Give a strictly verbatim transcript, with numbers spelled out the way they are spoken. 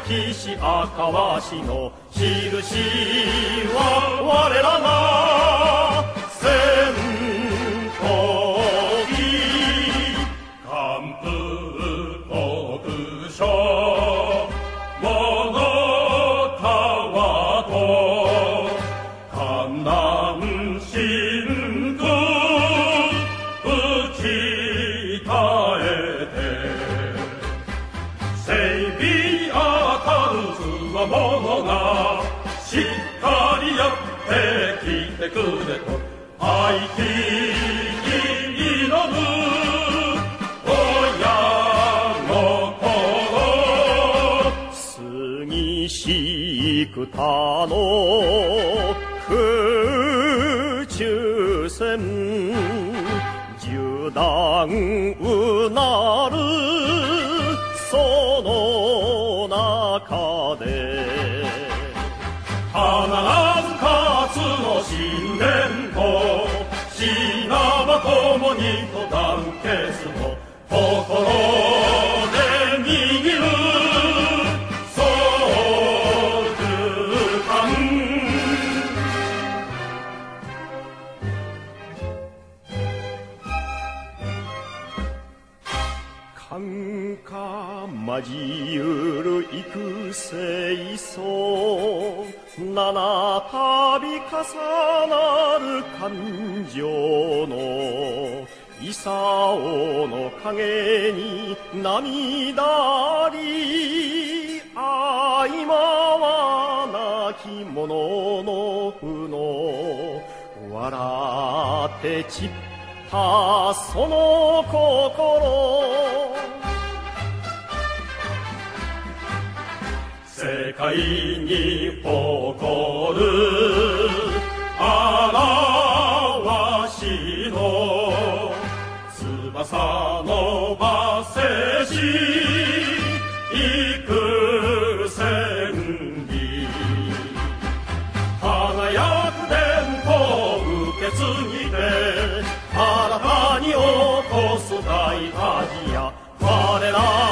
歴史赤わしの印は我らが戦闘機完封国書物川と観南真空打ち絶えて整備当たるつわものがしっかりやってきてくれと愛き祈る親心過ぎしくたの空中戦銃弾うなるその中で必ず勝つの信念と死なば共にと団結の心で握る総中間感化交ゆる幾世相七度重なる感情の功の影に涙あり相まはなき者の負の笑って散ったその心世界に誇る表しの翼伸ばせし幾千里輝く伝統受け継ぎて新たに起こす大火事や我ら